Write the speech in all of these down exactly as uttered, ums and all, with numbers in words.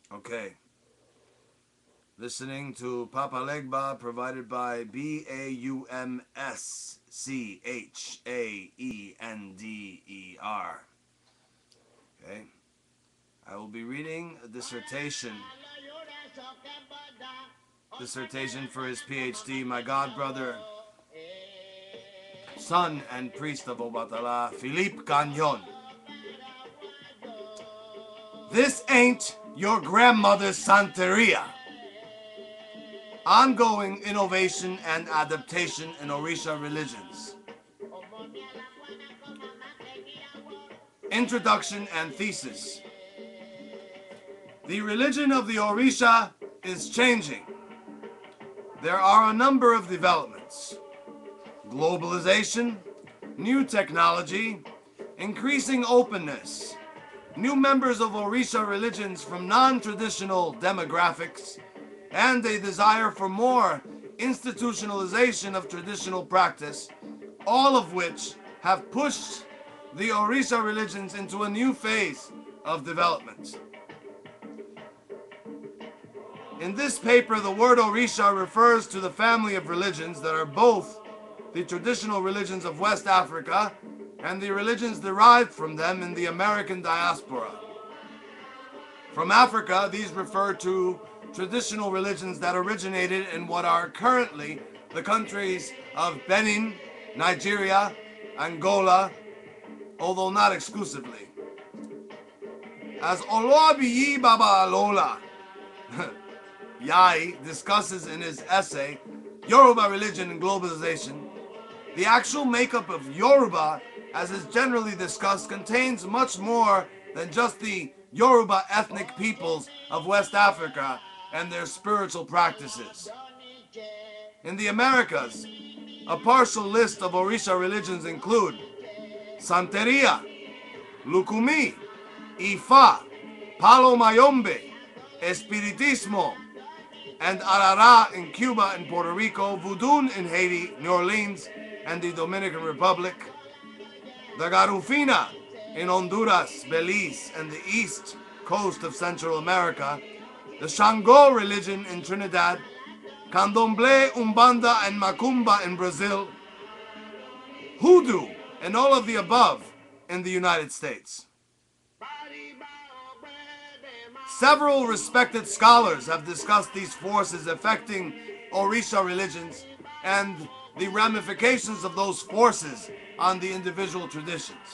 Okay. Listening to Papa Legba, provided by B A U M S C H A E N D E R. Okay. I will be reading a dissertation. Dissertation for his PhD, my god brother, son and priest of Obatala, Philippe Gagnon. This ain't your grandmother's Santeria. Ongoing innovation and adaptation in Orisha religions. Introduction and Thesis. The religion of the Orisha is changing. There are a number of developments. Globalization, new technology, increasing openness, new members of Orisha religions from non-traditional demographics, and a desire for more institutionalization of traditional practice, all of which have pushed the Orisha religions into a new phase of development. In this paper, the word Orisha refers to the family of religions that are both the traditional religions of West Africa and the religions derived from them in the American diaspora. From Africa, these refer to traditional religions that originated in what are currently the countries of Benin, Nigeria, Angola, although not exclusively. As Oloabiyi Baba Alola Yai discusses in his essay, Yoruba Religion and Globalization, the actual makeup of Yoruba, as is generally discussed, contains much more than just the Yoruba ethnic peoples of West Africa and their spiritual practices. In the Americas, a partial list of Orisha religions include Santeria, Lukumi, Ifa, Palo Mayombe, Espiritismo, and Arara in Cuba and Puerto Rico, Voodoo in Haiti, New Orleans, and the Dominican Republic, the Garufina in Honduras, Belize, and the east coast of Central America, the Shango religion in Trinidad, Candomblé, Umbanda, and Macumba in Brazil, Hoodoo, and all of the above in the United States. Several respected scholars have discussed these forces affecting Orisha religions and the ramifications of those forces on the individual traditions.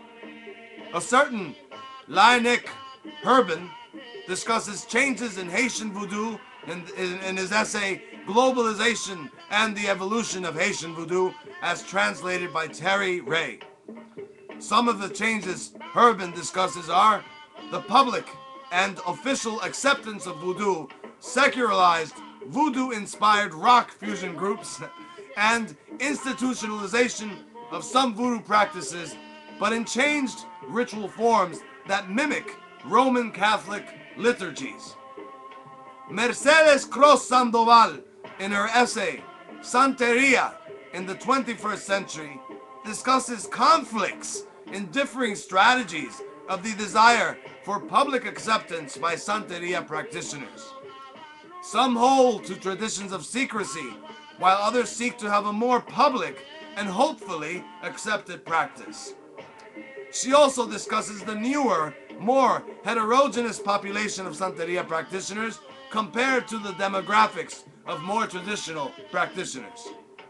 A certain Laenik Herbin discusses changes in Haitian voodoo in, in, in his essay Globalization and the Evolution of Haitian Voodoo, as translated by Terry Ray. Some of the changes Herbin discusses are the public and official acceptance of voodoo, secularized voodoo-inspired rock fusion groups, and institutionalization of some voodoo practices, but in changed ritual forms that mimic Roman Catholic liturgies. Mercedes Cross Sandoval, in her essay Santeria in the twenty-first Century, discusses conflicts in differing strategies of the desire for public acceptance by Santeria practitioners. Some hold to traditions of secrecy, while others seek to have a more public and hopefully accepted practice. She also discusses the newer, more heterogeneous population of Santeria practitioners compared to the demographics of more traditional practitioners.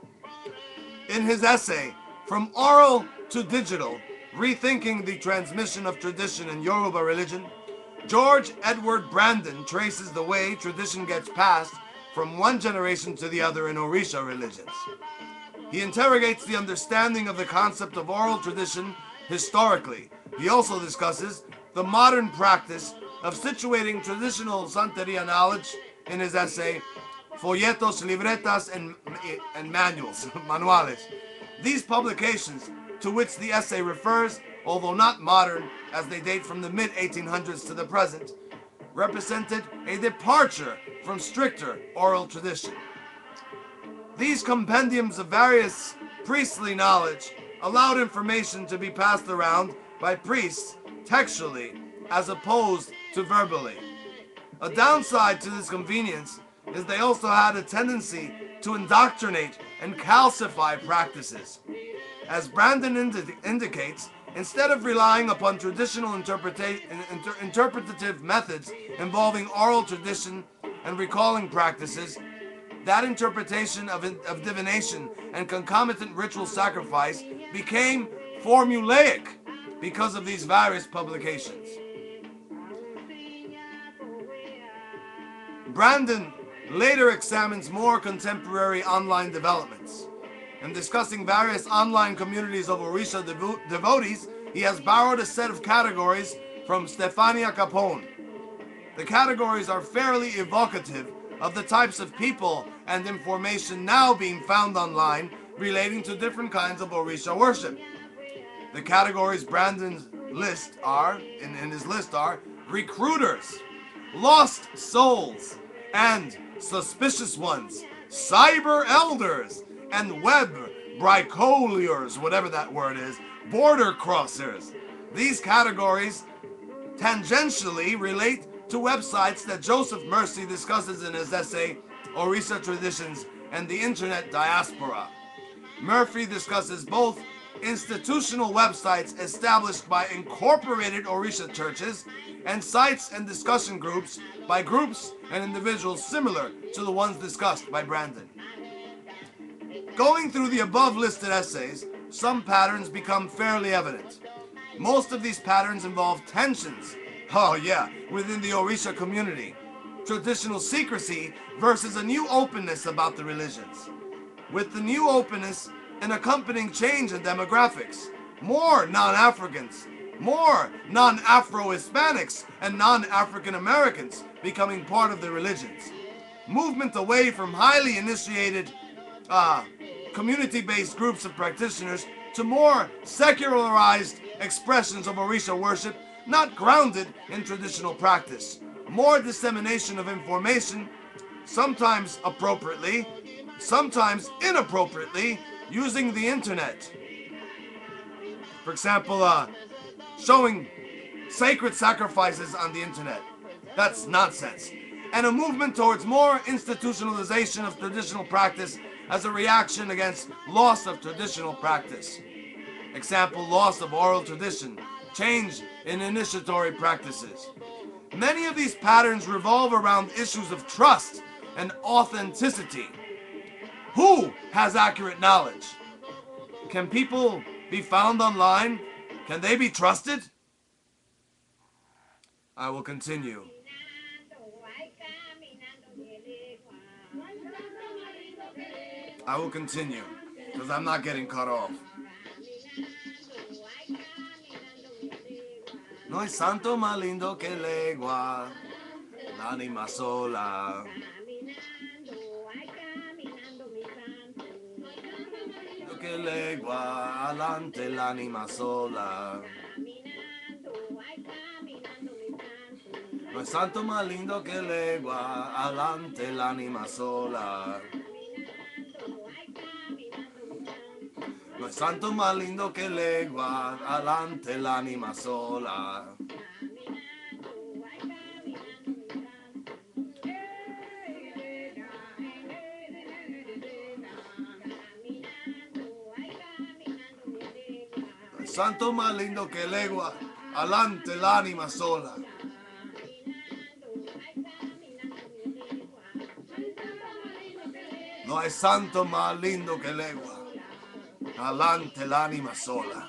In his essay, From Oral to Digital, Rethinking the Transmission of Tradition in Yoruba Religion, George Edward Brandon traces the way tradition gets passed from one generation to the other in Orisha religions. He interrogates the understanding of the concept of oral tradition historically. He also discusses the modern practice of situating traditional Santeria knowledge in his essay Folletos, Libretas, and, and Manuals, Manuales. These publications, to which the essay refers, although not modern, as they date from the mid eighteen hundreds to the present, represented a departure from stricter oral tradition. These compendiums of various priestly knowledge allowed information to be passed around by priests textually as opposed to verbally. A downside to this convenience is they also had a tendency to indoctrinate and calcify practices. As Brandon indi- indicates, instead of relying upon traditional interpreta- inter- interpretative methods involving oral tradition and recalling practices, that interpretation of, in- of divination and concomitant ritual sacrifice became formulaic because of these various publications. Brandon later examines more contemporary online developments. In discussing various online communities of Orisha devo- devotees, he has borrowed a set of categories from Stefania Capone. The categories are fairly evocative of the types of people and information now being found online relating to different kinds of Orisha worship. The categories Brandon's list are, in, in his list are, recruiters, lost souls, and suspicious ones, cyber elders, and web bricoliers, whatever that word is, border crossers. These categories tangentially relate to websites that Joseph Mercy discusses in his essay, Orisha Traditions and the Internet Diaspora. Murphy discusses both institutional websites established by incorporated Orisha churches and sites and discussion groups by groups and individuals similar to the ones discussed by Brandon. Going through the above listed essays, some patterns become fairly evident. Most of these patterns involve tensions, oh yeah, within the Orisha community. Traditional secrecy versus a new openness about the religions. With the new openness, an accompanying change in demographics. More non-Africans, more non-Afro-Hispanics, and non-African Americans becoming part of the religions. Movement away from highly initiated, uh, community-based groups of practitioners to more secularized expressions of Orisha worship, not grounded in traditional practice. More dissemination of information, sometimes appropriately, sometimes inappropriately, using the internet. For example, uh, showing sacred sacrifices on the internet. That's nonsense. And a movement towards more institutionalization of traditional practice as a reaction against loss of traditional practice. Example, loss of oral tradition, change in initiatory practices. Many of these patterns revolve around issues of trust and authenticity. Who has accurate knowledge? Can people be found online? Can they be trusted? I will continue. I will continue, because I'm not getting cut off. No hay santo más lindo que legua, l'anima sola. Que legua, adelante l'anima sola. No hay santo más lindo que legua, adelante l'anima sola. No hay santo más lindo que legua, adelante l'anima sola. No hay santo más lindo que legua, adelante l'anima sola. No hay santo más lindo que legua, adelante l'anima sola.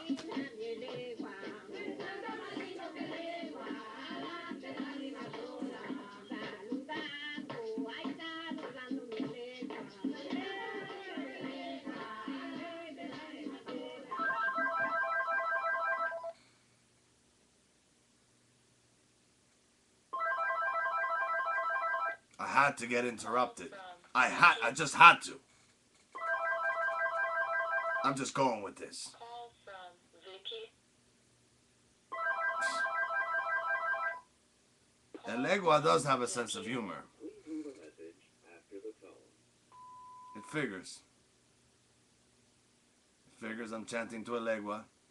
I had to get interrupted. I had, I just had to. I'm just going with this. El legua does have a sense of humor. It figures. It figures I'm chanting to a legua.